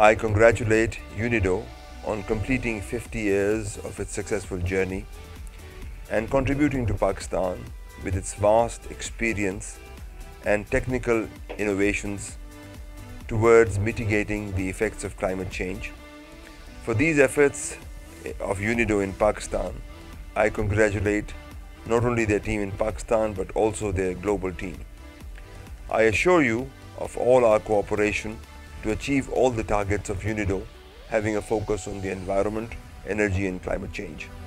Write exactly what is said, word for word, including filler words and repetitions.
I congratulate UNIDO on completing fifty years of its successful journey and contributing to Pakistan with its vast experience and technical innovations towards mitigating the effects of climate change. For these efforts of UNIDO in Pakistan, I congratulate not only their team in Pakistan but also their global team. I assure you of all our cooperation to achieve all the targets of UNIDO, having a focus on the environment, energy and climate change.